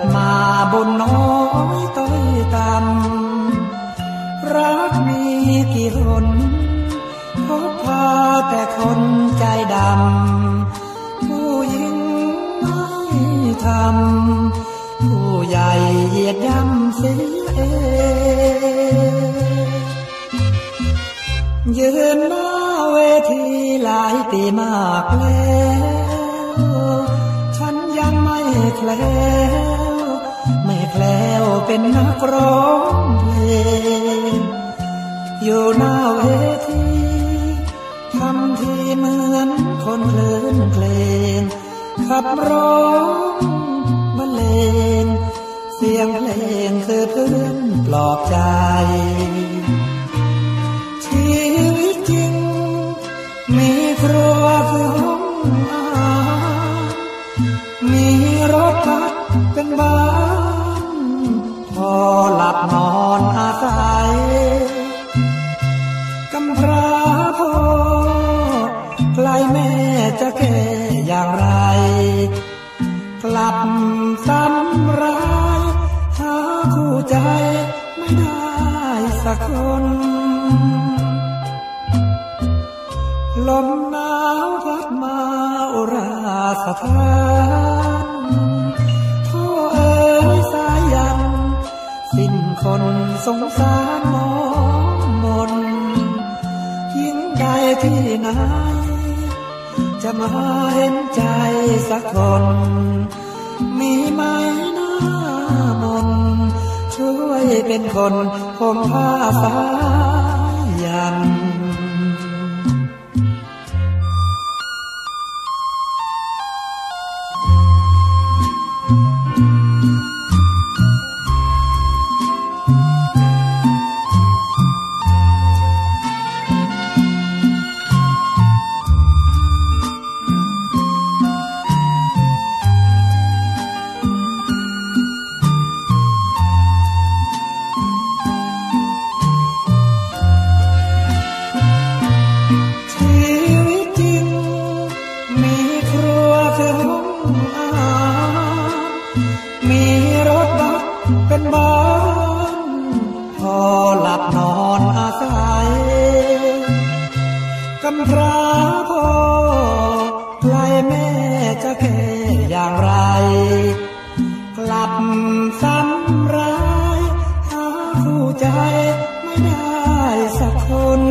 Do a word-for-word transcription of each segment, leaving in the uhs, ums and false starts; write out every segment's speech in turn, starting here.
มาบุญน้อยต้อยต่ำรักมีกี่คนพบพาแต่คนใจดำผู้หญิงไม่ทำผู้ใหญ่เหยียดย่ำเสียเองยืนหน้าเวทีหลายปีมากแล้วฉันยังไม่แคล้วไม่แคล้วเป็นนักร้องเพลงอยู่หน้าเวทีทำทีเหมือนคนเพลินเพลงขับร้องบรรเลงเสียงเพลงคือเพื่อนปลอบใจชีวิตจริงมีครัวคือห้องอาหารมีรถพักเป็นบ้านพอหลับนอนอาศัยกำพร้าพ่อไกลแม่จะแก่อย่างไรกลับซ้ำร้ายหาคู่ใจไม่ได้สักคนลมหนาวพัดมาอุราสถานโทษเอ๋ยสายันสิ้นคนสงสารมองมนยิ่งใดที่ไหนจะมาเห็นใจสักคนมีไหมหน้ามนช่วยเป็นคนห่มผ้าสายันกำพร้าพ่อไกลแม่จะแก่อย่างไรกลับซ้ำร้ายหาคู่ใจไม่ได้สักคน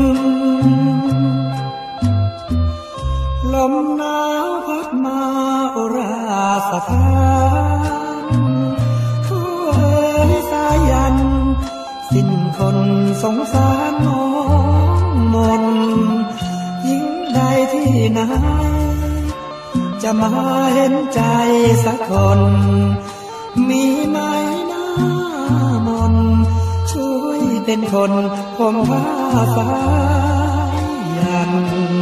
ลมหนาวพัดมาอุราสถานโทษเอ๋ยสายันสิ้นคนสงสารมองมนยิ่งใดที่ไหนจะมาเห็นใจสักคนมีไหมหน้ามนช่วยเป็นคนห่มผ้าสายัน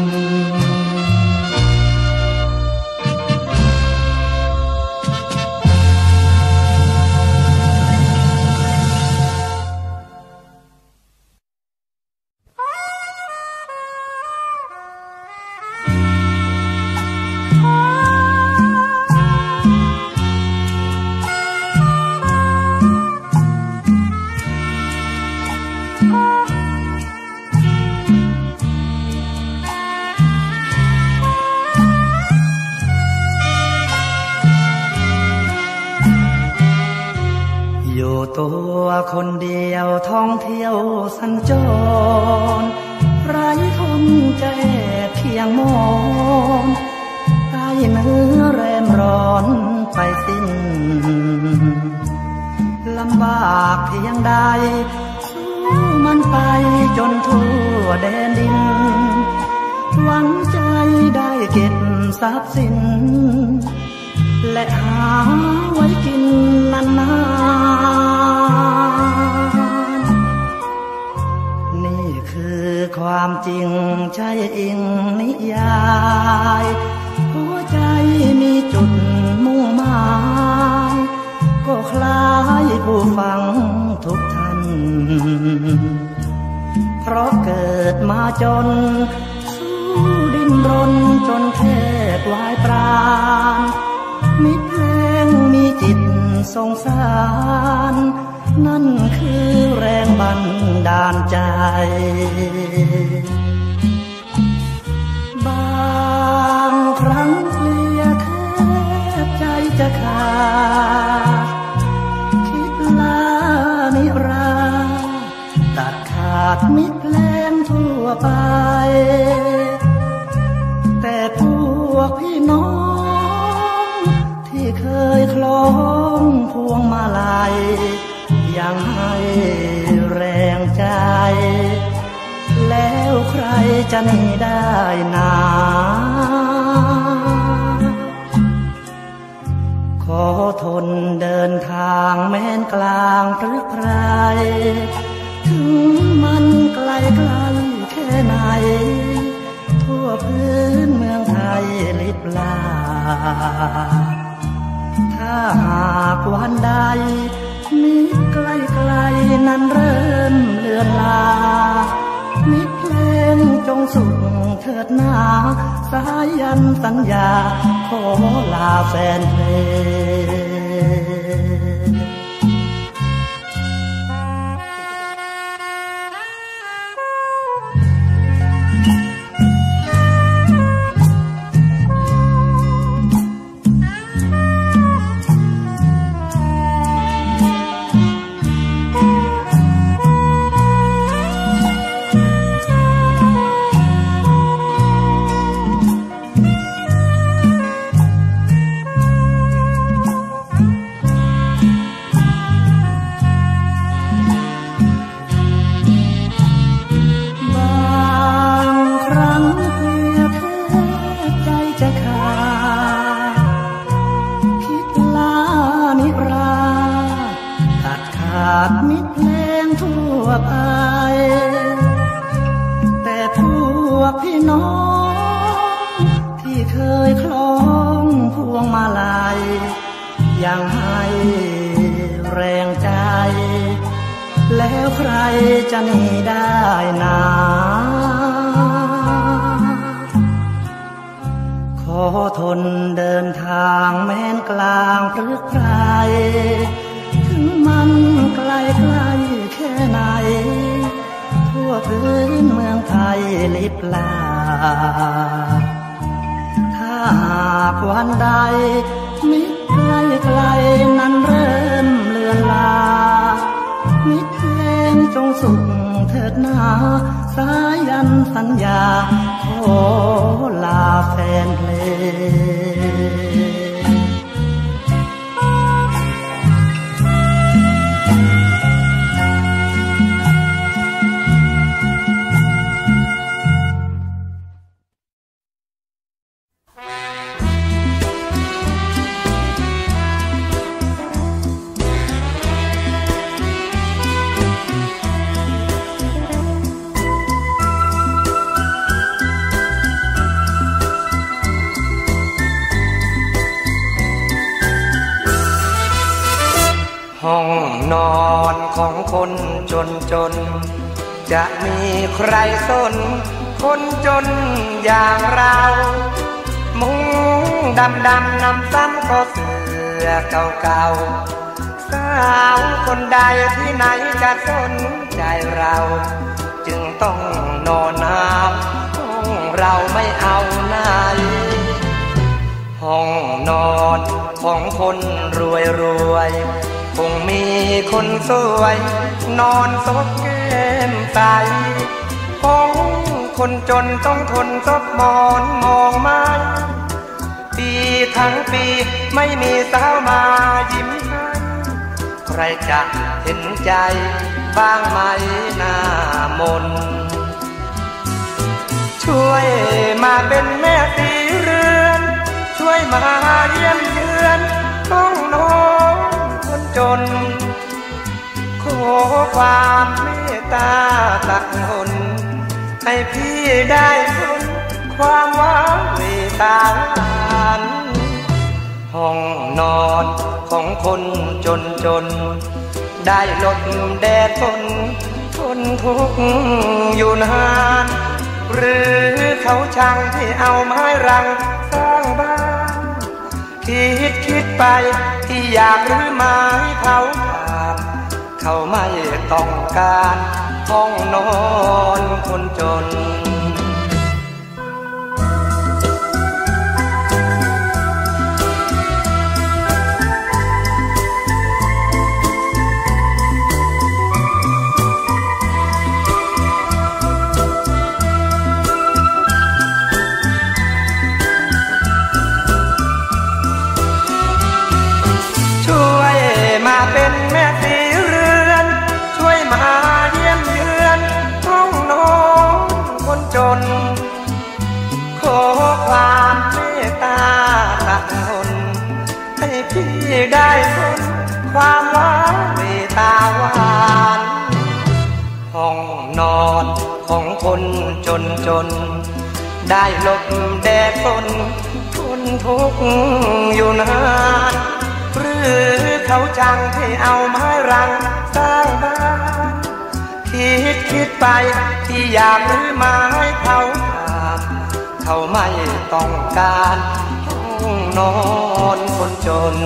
ตัวคนเดียวท่องเที่ยวสัญจรไร้คนใจเพียงมองใต้เนื้อแรมร้อนไปสิ้นลำบากเพียงใดสู้มันไปจนทั่วแดนดินหวังใจได้เก็บทรัพย์สินและหาไว้กินนานๆนี่คือความจริงใช่อิงนิยายหัวใจมีจุดมุ่งหมายก็คล้ายผู้ฟังทุกท่านเพราะเกิดมาจนสู้ดิ้นรนจนแทบวายปราณมิตรเพลงมีจิตสงสารนั่นคือแรงบันดาลใจบางครั้งเพลียแทบใจจะขาดคิดลานิราตัดขาดมิตรเพลงทั่วไปแต่พวกพี่น้องที่เคยคล้องพวงมาลัยยังให้แรงใจแล้วใครจะหนีได้นาขอทนเดินทางแม้นกลางพฤกษ์ไพรถึงมันไกลไกลแค่ไหนทั่วพื้นเมืองไทยลิบลาถ้าหากวันใดมิตรไกลไกลนั้นเริ่มเลือนลามิตรเพลงจงสุขเถิดหนาสายันสัญญาขอลาแฟนเพลงมิตรเพลงทั่วไปแต่พวกพี่น้องที่เคยคล้องพวงมาลัยยังให้แรงใจแล้วใครจะหนีได้นาขอทนเดินทางแม้นกลางพฤกษ์ไพรถึงมันไกลไกลแค่ไหนทั่วพื้นเมืองไทยลิบลาถ้าหากวันใดมิตรไกลไกลนั้นเริ่มเลือนลามิตรเพลงจงสุขเถิดหนาสายันสัญญาขอลาแฟนเพลงห้องนอนของคนจนจนจะมีใครสนคนจนอย่างเรามุ้งดำดำนำซ้ำก็เสื้อเก่าๆสาวคนใดที่ไหนจะสนใจเราจึงต้องนอนหนาวห้องเราไม่เอาไหนห้องนอนของคนรวยรวยคงมีคนสวยนอนซบแก้มใสห้องคนจนต้องทนซบหมอนมองไม้ปีทั้งปีไม่มีสาวมายิ้มให้ใครจะเห็นใจบ้างไหมหน้ามนช่วยมาเป็นแม่สีเรือนช่วยมาเยี่ยมเยือนห้องนอนคนจนขอความเมตตาตักหนให้พี่ได้ทนความว้าเหวตาหลานห้องนอนของคนจนจนได้หลดแดดฝนทนทุกข์อยู่นานหรือเขาช่างที่เอาไม้รังสร้างบ้านคิดคิดไปที่ที่อยากรื้อไม้เผาถ่านเขาไม่ต้องการห้องนอนคนจนมาเป็นแม่สีเรือนช่วยมาเยี่ยมเยือนห้องนอนคนจนขอความเมตตาตะทนให้พี่ได้ทนความหวานเมตตาหวานห้องนอนของคนจนจนได้หลบแดดฝนทนทุกข์อยู่นานหรือเขาจังให้เอาไม้รังสร้างบ้านคิดคิดไปที่อยากรื้อไม้เผาถ่านเขาไม่ต้องการห้องนอนคนจน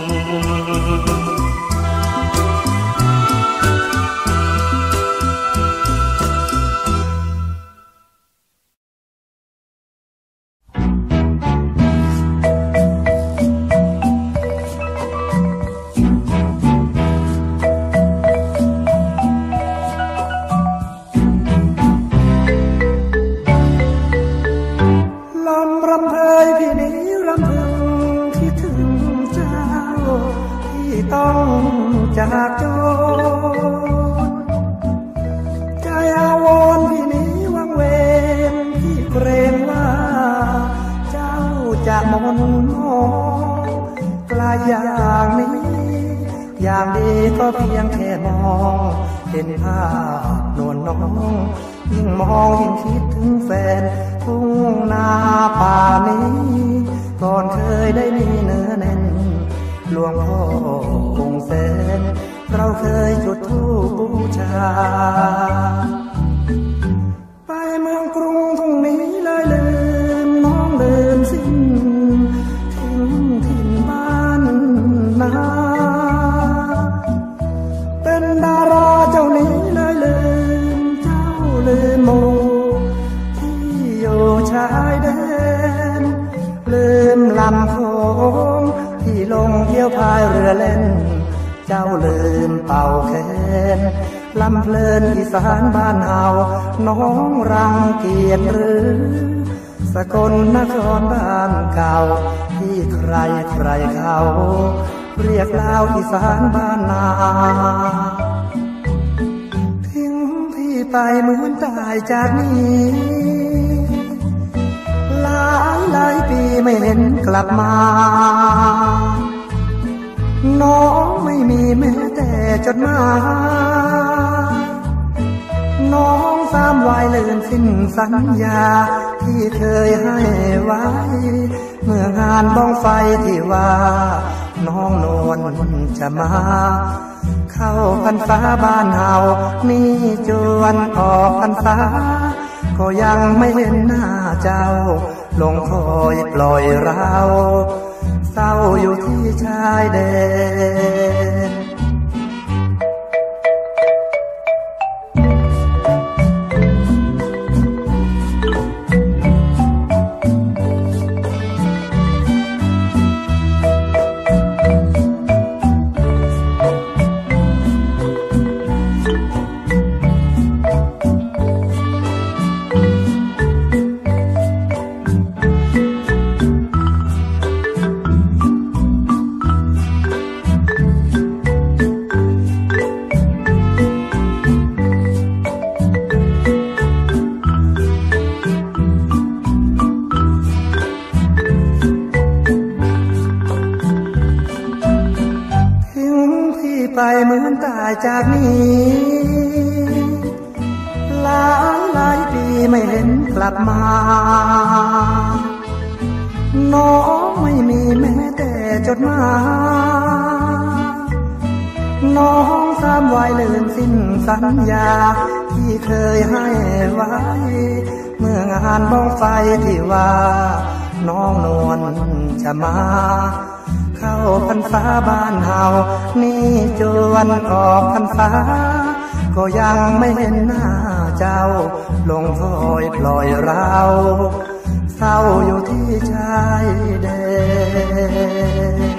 ต้องจากจนใจอาวรณ์พี่นี้วังเวงพี่เกรงว่าเจ้าจะมนมองไกลอย่างนี้อย่างดีก็เพียงแค่มองเห็นภาพนวลน้องยิ่งมองยิ่งคิดถึงแฟนทุ่งนาป่านี้ก่อนเคยได้มีเนื้อแน่นหลวงพ่อคงแสนเราเคยจุดธูปบูชาไปเมืองกรุงทุ่งนี้เลยลืมน้องลืมสิ้นทิ้งถิ่นบ้านนาเป็นดาราเจ้านี้เลยลืมเจ้าลืมโมที่อยู่ชายแดนลืมลำโขงที่ลงเที่ยวพายเรือเล่นเจ้าลืมเป่าแคนลำเพลินอีสานบ้านเฮาน้องรังเกียจหรือสกลนครบ้านเก่าที่ใครใครเขาเรียกลาวอีสานบ้านนาทิ้งพี่ไปเหมือนตายจากนี้หลายหลายปีไม่เห็นกลับมาน้องไม่มีแม้แต่จดหมายน้องสามวายลืมสิ้นสัญญาที่เคยให้ไว้เมื่องานบ้องไฟที่ว่าน้องนวลจะมาเข้าพรรษาบ้านเฮานี่จวนออกพรรษาก็ยังไม่เห็นหน้าเจ้าลงคอยปล่อยเราเศร้าอยู่ที่ชายแดนไปเหมือนตายจากนี้หลายหลายปีไม่เห็นกลับมาน้องไม่มีแม้แต่จดหมายน้องสามวายลืมสิ้นสัญญาที่เคยให้ไว้เมื่องานบ้องไฟที่ว่าน้องนวลจะมาเข้าพรรษาบ้านเฮานี่จวนออกพรรษาก็ยังไม่เห็นหน้าเจ้าลงพลอยปล่อยเราเศร้าอยู่ที่ชายแดน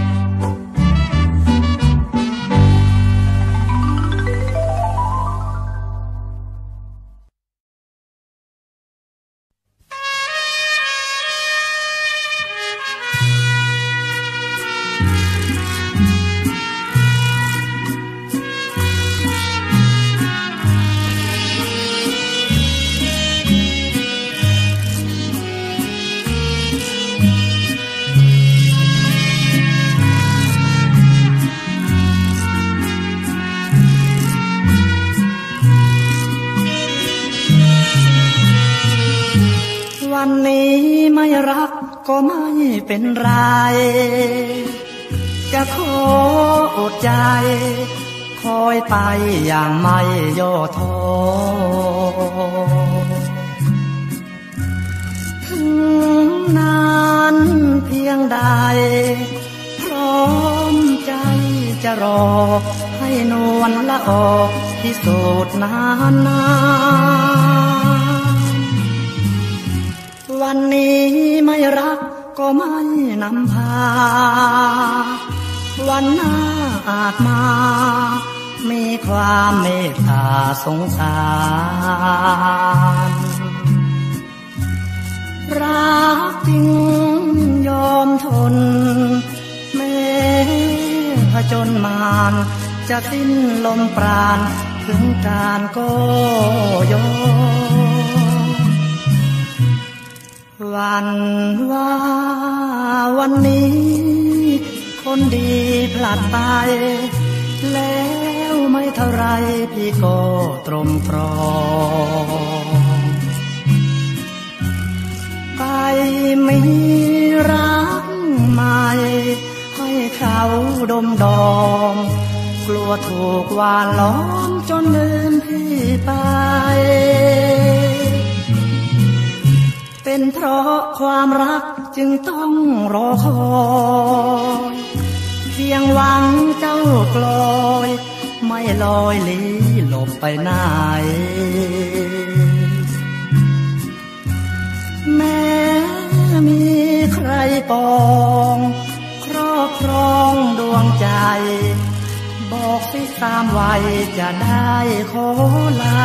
วันนี้ไม่รักก็ไม่เป็นไรจะขออดใจคอยไปอย่างไม่ย่อท้อถึงนานเพียงใดพร้อมใจจะรอให้นวลละออกพิสูจน์นานนาวันนี้ไม่รักก็ไม่นำพาวันหน้าอาจมามีความเมตตาสงสารรักจริงยอมทนแม้ผจญมารจะสิ้นลมปราณถึงการก็ยอมวันว่าวันนี้คนดีพลัดไปแล้วไม่เท่าไรพี่ก็ตรมตรองไปมีรักใหม่ให้เขาดมดอมกลัวถูกหวานล้อมจนลืมพี่ไปเป็นเพราะความรักจึงต้องรอคอยเพียงหวังเจ้ากลอยไม่ลอยลี้หลบไปไหนแม้มีใครปองครอบครองดวงใจบอกสิตามวัยจะได้ขอลา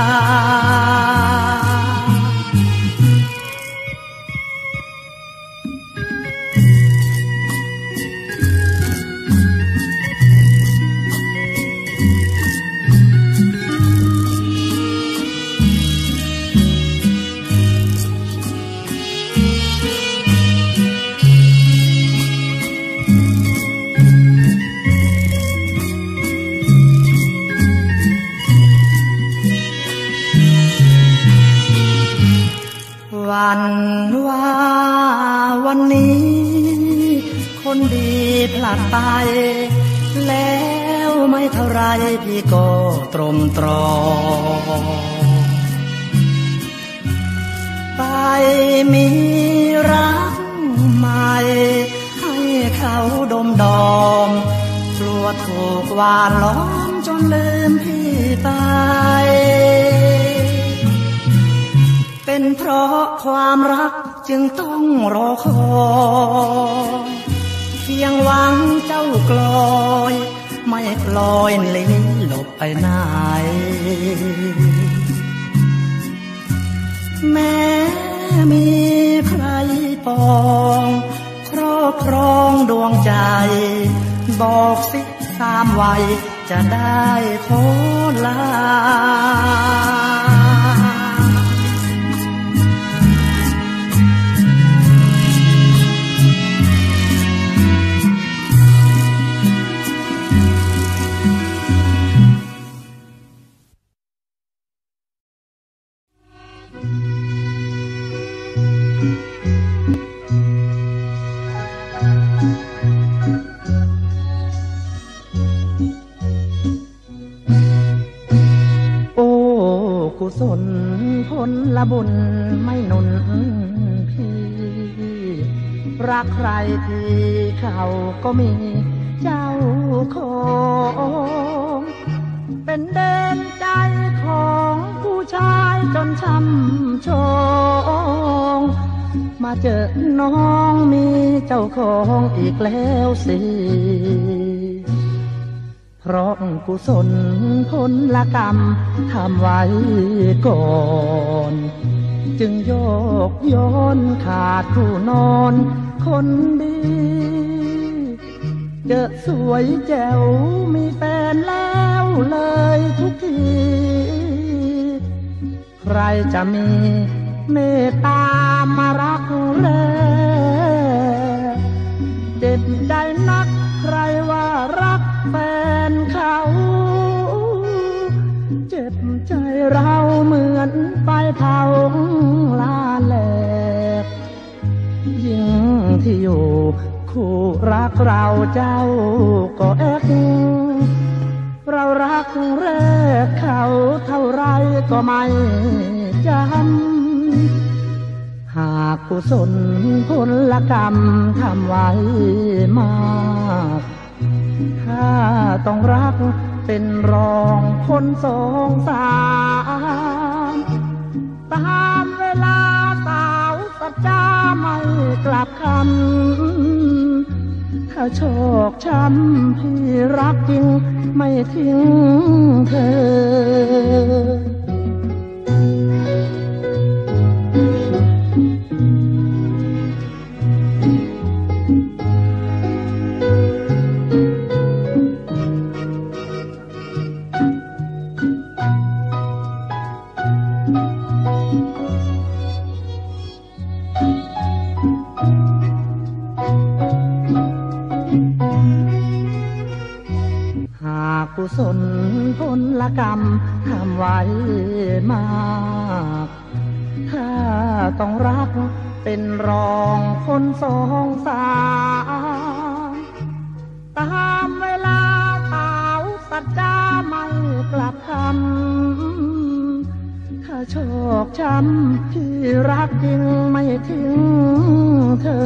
วันว่าวันนี้คนดีพลัดไปแล้วไม่เท่าไรพี่ก็ตรมตรองไปมีรักใหม่ให้เขาดมดอมกลัวถูกหวานล้อมจนลืมพี่ไปเป็นเพราะความรักจึงต้องรอคอยเพียงหวังเจ้ากลอยไม่ปล่อยลี้หลบไปไหนแม้มีใครปองครอบครองดวงใจบอกสิสามวัยจะได้ขอลากุศลผลละบุญไม่หนุนพี่รักใครที่เขาก็มีเจ้าของเป็นเด่นใจของผู้ชายจนช้ำชองมาเจอน้องมีเจ้าของอีกแล้วสิเพราะกุศลผลกรรมทำไว้ก่อนจึงโยกโยนขาดผู้นอนคนดีเจอสวยแจ๋วมีแฟนแล้วเลยทุกทีใครจะมีเมตตามารักแรเจ็บใจนักใครว่ารักแฟนเขาเจ็บใจเราเหมือนไฟเผาลาแหลกยิ่งที่อยู่คู่รักเราเจ้าก็แอกเรารักแรกเขาเท่าไรก็ไม่จำหากกุศลผลกรรมทำไว้มากถ้าต้องรักเป็นรองคนสองสามตามเวลาสาวสัจจาไม่กลับคำถ้าโชคช้ำพี่รักจริงไม่ทิ้งเธอกุศลผลกรรมทำไว้มากถ้าต้องรักเป็นรองคนสองสามตามเวลาสาวสัจจาไม่กลับคำถ้าโชคช้ำที่รักจริงไม่ทิ้งเธอ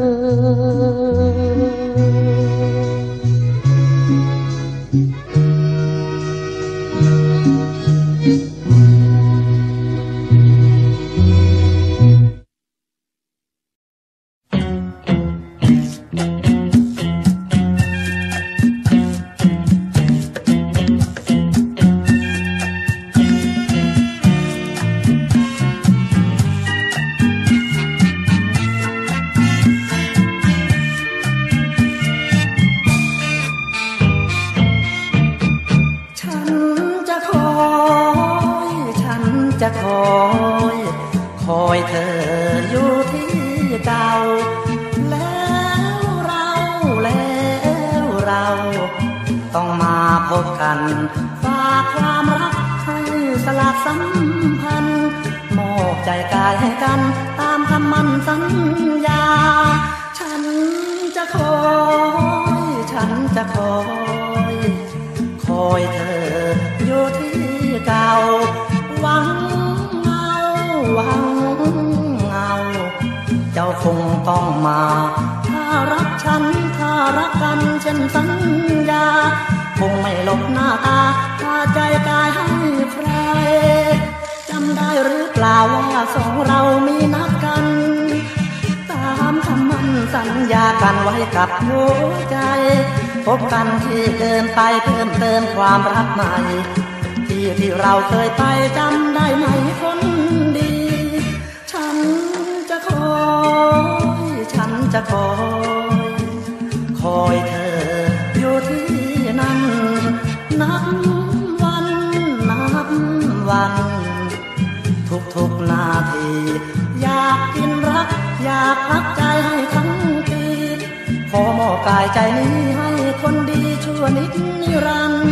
จะคอยคอยเธออยู่ที่เก่าแล้วเราแล้วเราต้องมาพบกันฝากความรักให้สลากสัมพันธ์มอบใจกายให้กันตามคำมั่นสัญญาฉันจะคอยฉันจะคอยคอยเธออยู่ที่เก่าหวังเงาหวังเงาเจ้าคงต้องมาถ้ารักฉันถ้ารักกันเช่นสัญญาคงไม่หลบหน้าตาถ้าใจกายให้ใครจำได้หรือเปล่าว่าสองเรามีนัดกันตามคำมั่นสัญญากันไว้กับหัวใจพบกันที่เดินไปเพิ่มเติมความรักใหม่ที่ที่เราเคยไปจำได้ไหมคนดีฉันจะคอยฉันจะคอยคอยเธออยู่ที่นั่นนับวันนับวันทุกๆนาทีอยากกินรักอยากพักใจให้ทั้งปีขอมอบกายใจนี้ให้คนดีชั่วนิดนิรันดร์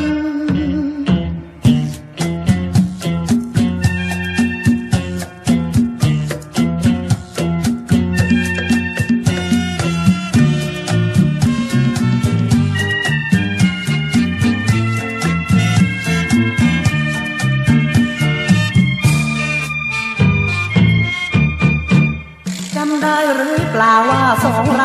จำได้หรือเปล่าว่าสอง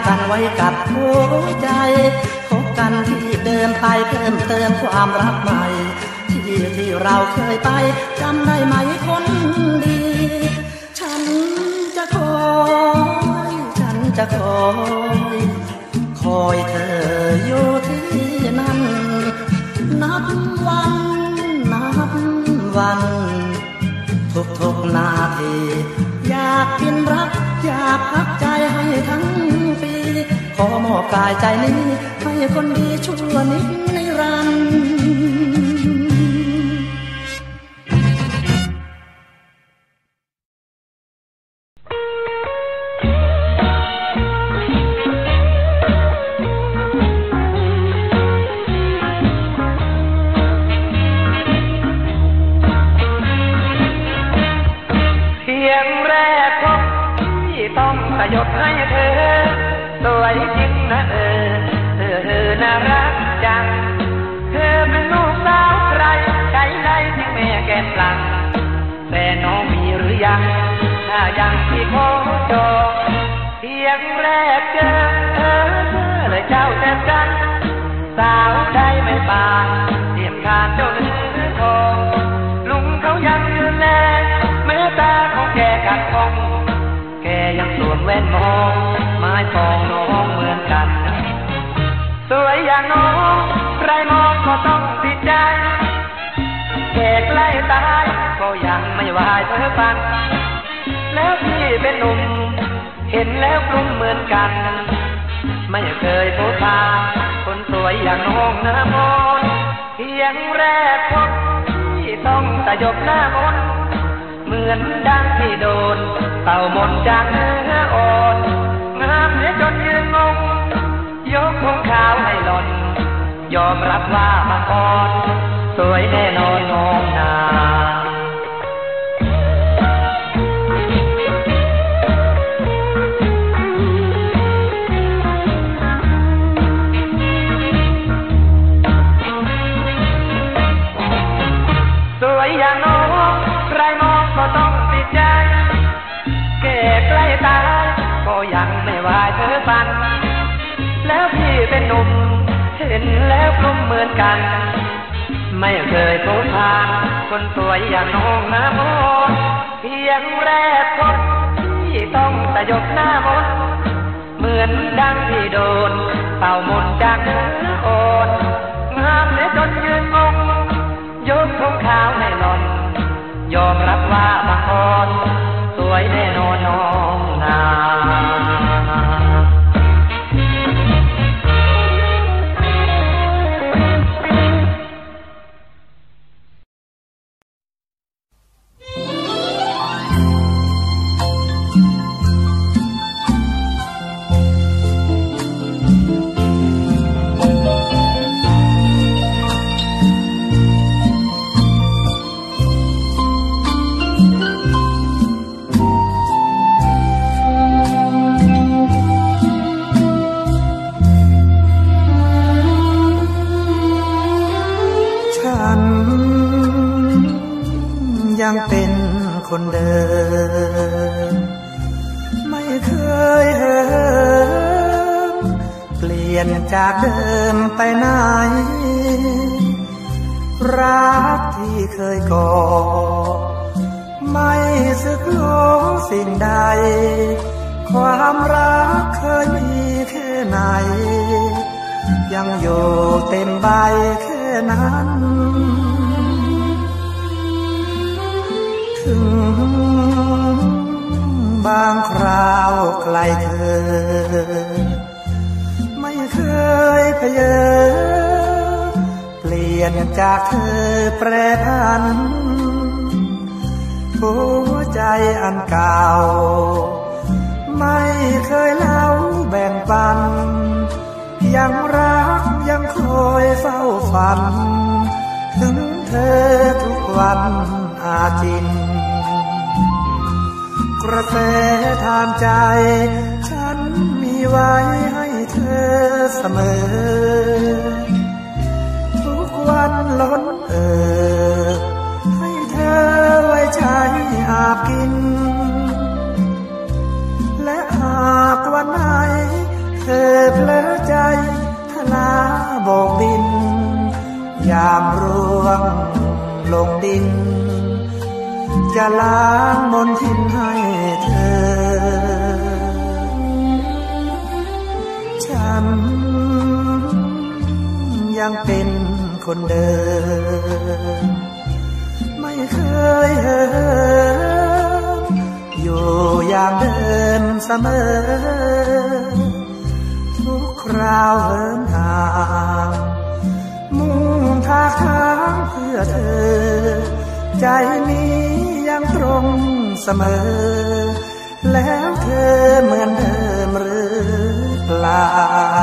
กันไว้กับหัวใจพบกันที่เดินไปเพิ่มเติมความรักใหม่ที่ที่เราเคยไปจำได้ไหมคนดีฉันจะคอยฉันจะคอยคอยเธออยู่ที่นั่นนับวันนับวันทุกๆนาทีอยากกินรักอยากพักใจให้ทั้งปีขอมอบกายใจนี้ให้คนดีชั่วนิดนิรันดร์ยกให้เธอสวยจริงนะเออเธอเธอน่ารักจังเธอเป็นลูกสาวใครใจใดที่แม่แก้มหลังแฟนน้องมีหรือยังถ้ายังที่ขอจองเพียงแรกเจอเธอเธอเลยเจ้าแทบกันสาวใดไม่ปานเทียบคานเจ้าเนื้อทองลุงเขายังยืนแลแม้ตาของแกกัดคงแกยังสวมแว่นมองไม้ปองน้องเหมือนกันสวยอย่างน้องใครมองก็ต้องติดใจแกใกล้ตายก็ยังไม่วายเธอฟังแล้วพี่เป็นหนุ่มเห็นแล้วกลุ้มเหมือนกันไม่เคยโพสต์คนสวยอย่างน้องหน้ามนเพียงแรกพบที่ต้องสยบหน้ามนเหมือนดังที่โดนเต่ามนจากเนื้ออ่อนงามเสียจนยืนงงยกธงขาวให้หล่นยอมรับว่ามาก่อนสวยแน่นอนน้องนาสวยอย่างน้องใครมองก็ต้องติดใจแก่ใกล้ตายก็ยังไม่วายเธอฟังแล้วพี่เป็นหนุ่มเห็นแล้วกลุ้มเหมือนกันไม่เคยพบผ่านคนสวยอย่างน้องนะมนเพียงแรกพบที่ต้องสยบหน้ามนเหมือนดังที่โดนเต่ามนจากเนื้ออ่อนงามเสียจนยืนงงยกธงขาวให้หล่นยอมรับว่าบางคนสวยแน่นอนน้องนายังเป็นคนเดิมไม่เคยเหิมเปลี่ยนจากเดิมไปไหนรักที่เคยก่อไม่สึกหลงสิ่งใดความรักเคยมีแค่ไหนยังอยู่เต็มใบแค่นั้นถึงบางคราวไกลเธอไม่เคยเพยอเปลี่ยนจากเธอแปรผันหัวใจอันเก่าไม่เคยเล่าแบ่งปันยังรักยังคอยเฝ้าฝันถึงเธอทุกวันอาจินกระแสทางใจฉันมีไว้ให้เธอเสมอทุกวันล้นเอ่อให้เธอไว้ใช้อาบกินและหากวันไหนลอใจทลาโบกบินยามร่วงลงดินจะล้างมนทินให้เธอฉันยังเป็นคนเดิมไม่เคยเหินอยู่อย่างเดิมเสมอทุกคราวเหินห่างมุ่งทางทางเพื่อเธอใจนี้ยังตรงเสมอแล้วเธอเหมือนเดิมหรือเปล่า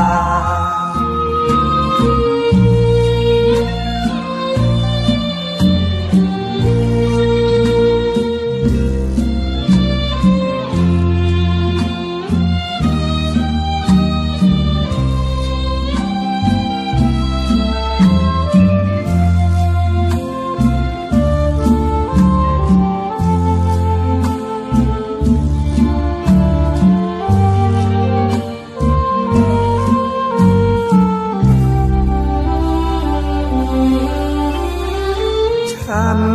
ฉัน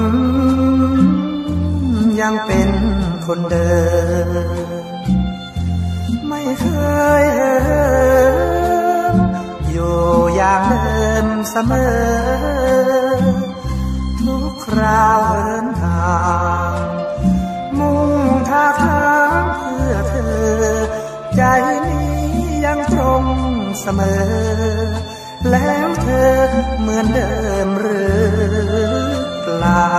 ยังเป็นคนเดิมไม่เคยเหินอยู่อย่างเดิมเสมอทุกคราวเหินห่างมุ่งท่าทางเพื่อเธอใจนี้ยังตรงเสมอแล้วเธอเหมือนเดิมหรือเปล่า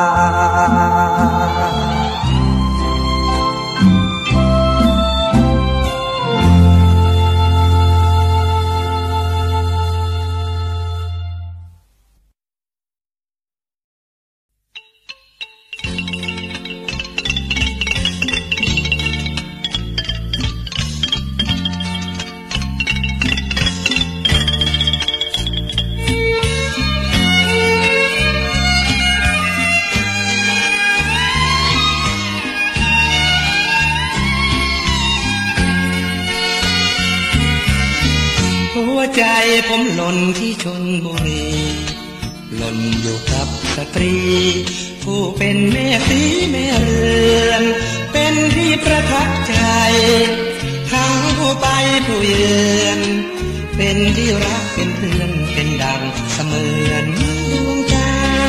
ใจผมหล่นที่ชลบุรีหล่นอยู่กับสตรีผู้เป็นแม่สีแม่เรือนเป็นที่ประทับใจทั้งผู้ไปผู้เยือนเป็นที่รักเป็นเพื่อนเป็นดังเสมือนดวงใจ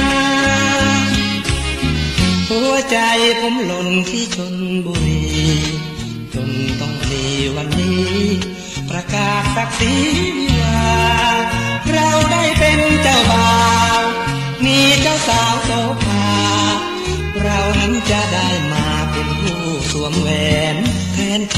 หัวใจผมหล่นที่ชลบุรีจนต้องมีวันนี้ประกาศศักดิ์ศรีวิวาเราได้เป็นเจ้าบ่าวมีเจ้าสาวโสภาเรานั้นจะได้มาเป็นผู้สวมแหวนแทนใจ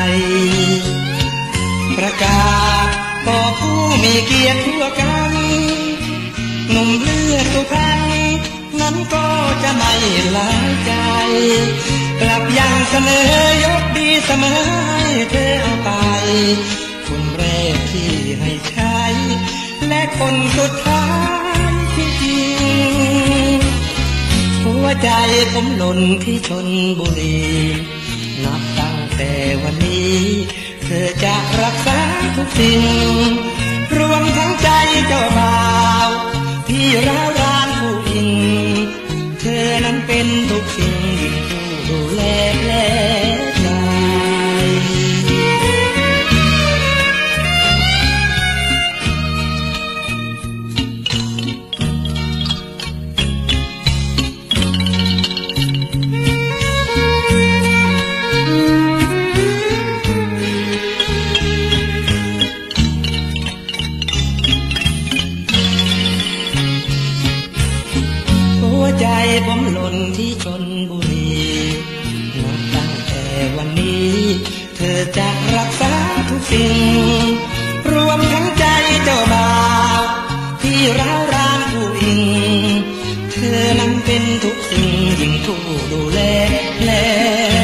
ประกาศต่อผู้มีเกียรติทั่วกันหนุ่มเลือดสุพรรณนั้นก็จะไม่ลายใจกลับยังเสนอยกดีเสมอให้เธอเอาไปคนแรกที่ให้ใช้และคนสุดท้ายจริงๆหัวใจผมหล่นที่ชลบุรีนับตั้งแต่วันนี้เธอจะรักษาทุกสิ่งรวมทั้งใจเจ้าบ่าวที่ร้าวรานผู้หญิงเธอนั้นเป็นทุกสิ่งผู้ดูแลและใจใจผมหล่นที่ชลบุรีนับตั้งแต่วันนี้เธอจะรักษาทุกสิ่งรวมทั้งใจเจ้าบ่าวที่ร้าวรานผู้หญิงเธอนั้นเป็นทุกสิ่งยิ่งผู้ดูแลและ